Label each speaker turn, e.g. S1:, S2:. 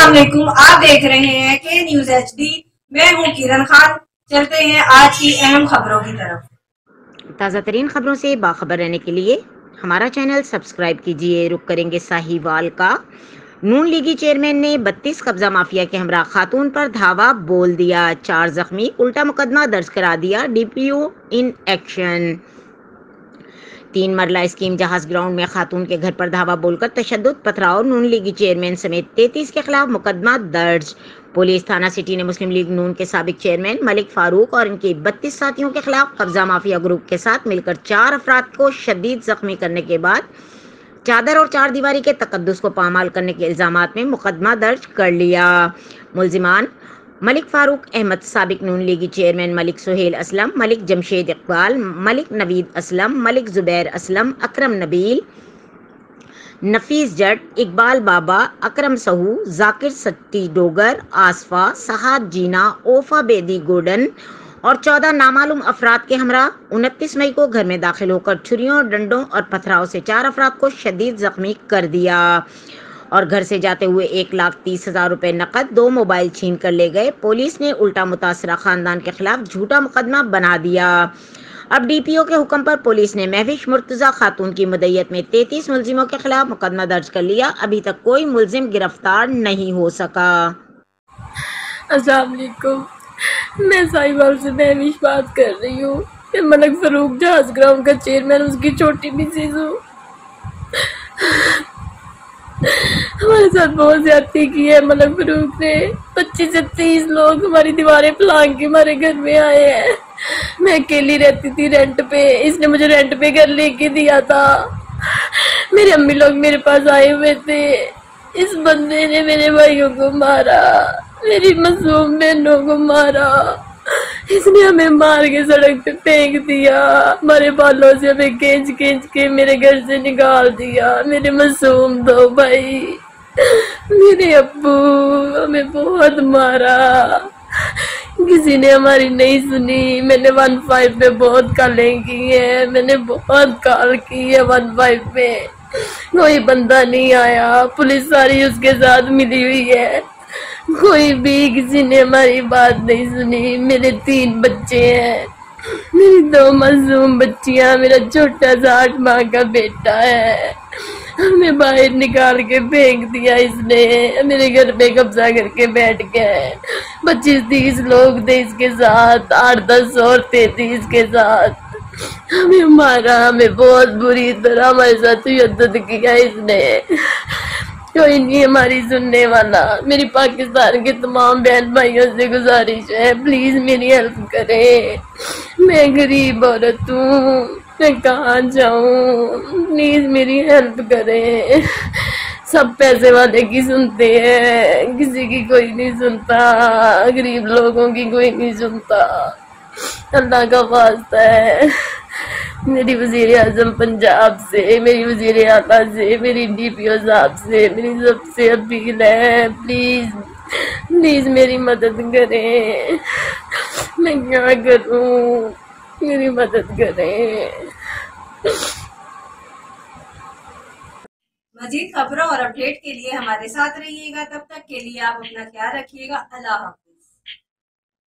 S1: अस्सलाम वालेकुम, आप देख रहे हैं के न्यूज HD। मैं हूं किरण खान। चलते हैं आज की अहम खबरों की तरफ।
S2: ताज़ा तरीन खबरों से बाखबर रहने के लिए हमारा चैनल सब्सक्राइब कीजिए। रुक करेंगे साहिवाल का। नून लीगी चेयरमैन ने 32 कब्जा माफिया के हमरा खातून पर धावा बोल दिया, 4 जख्मी, उल्टा मुकदमा दर्ज करा दिया, DPO इन एक्शन। 3 मरला स्कीम जहाज ग्राउंड में खातून के घर पर धावा बोलकर तशद्दुद, पथराव, नून लीगी चेयरमैन समेत 33 के खिलाफ मुकदमा दर्ज। पुलिस थाना सिटी ने मुस्लिम लीग नून के साबिक चेयरमैन मलिक फारूक और इनके 32 साथियों के खिलाफ कब्जा माफिया ग्रुप के साथ मिलकर 4 अफराद को शदीद जख्मी करने के बाद चादर और 4 दीवारी के तकद्दुस को पामाल करने के इल्जामात में मुकदमा दर्ज कर लिया। मुल्जिमान मलिक फारूक अहमद, साबिक नून लीगी चेयरमैन मलिक सुहेल असलम, मलिक जमशेद इकबाल, मलिक नवीद असलम, मलिक जुबैर असलम, अकरम नबील, नफीस जट, इकबाल बाबा, अकरम सहू, जाकिर सट्टी डोगर, आसफा, सहाब जीना, ओफा बेदी गोडन और 14 नामालूम अफराद के हमरा 29 मई को घर में दाखिल होकर छुरियों, डंडों और पथराव से 4 अफराद को शदीद जख्मी कर दिया और घर से जाते हुए 1,30,000 रुपए नकद, 2 मोबाइल छीन कर ले गए। पुलिस ने उल्टा मुतासरा खानदान के खिलाफ झूठा मुकदमा बना दिया। अब DPO के हुक्म पर पुलिस ने महविश मुर्तजा खातून की मुद्दइयत में 33 मुलजिमों के खिलाफ मुकदमा दर्ज कर लिया। अभी तक कोई मुलजिम गिरफ्तार नहीं हो सका।
S3: अस्सलाम वालेकुम, मैं साहिवाल से महविश बात कर रही हूँ। मैं मलिक फारूक जहाज ग्राउंड का चेयरमैन, उसकी छोटी मिसेज हूँ। हमारे साथ बहुत ज्यादती की है मलिक फारूक ने। 25 से 30 लोग हमारी दीवारें फलांग के हमारे घर में आए हैं। मैं अकेली रहती थी रेंट पे, इसने मुझे रेंट पे घर लेके दिया था। मेरे अम्मी लोग मेरे पास आए हुए थे। इस बंदे ने मेरे भाइयों को मारा, मेरी मासूम बहनों को मारा। इसने हमें मार के सड़क पे फेंक दिया, हमारे बालों से हमें खींच खींच के मेरे घर से निकाल दिया। मेरे मासूम 2 भाई, मेरे अब्बू हमें बहुत मारा। किसी ने हमारी नहीं सुनी। मैंने 15 पे बहुत कॉलें की है, मैंने बहुत कॉल की है 15 पे, कोई बंदा नहीं आया। पुलिस सारी उसके साथ मिली हुई है, कोई भी किसी ने हमारी बात नहीं सुनी। मेरे 3 बच्चे हैं, मेरी 2 मासूम बच्चियां, मेरा छोटा सा 8 माह का बेटा है। हमें बाहर निकाल के फेंक दिया इसने, मेरे घर पे कब्जा करके बैठ गया है। 25-30 लोग थे इसके साथ, 8-10 औरतें थी इसके साथ। हमें मारा, हमें बहुत बुरी तरह हमारे साथ तशद्दुद किया इसने। कोई नहीं हमारी सुनने वाला। मेरी पाकिस्तान के तमाम बहन भाइयों से गुजारिश है, प्लीज मेरी हेल्प करें। मैं गरीब औरत हूँ, मैं कहाँ जाऊँ, प्लीज मेरी हेल्प करें। सब पैसे वाले की सुनते हैं, किसी की कोई नहीं सुनता, गरीब लोगों की कोई नहीं सुनता। अल्लाह का वास्ता है, मेरी वजीर आजम पंजाब से, मेरी वजीर आला से, मेरी DPO साहब से मेरी सबसे अपील है, प्लीज प्लीज मेरी मदद करें। मैं क्या करूं, मेरी मदद करें।
S1: मजीद खबरों और अपडेट के लिए हमारे साथ रहिएगा। तब तक के लिए आप अपना ख्याल रखिएगा। अल्लाह हाफ़िज़।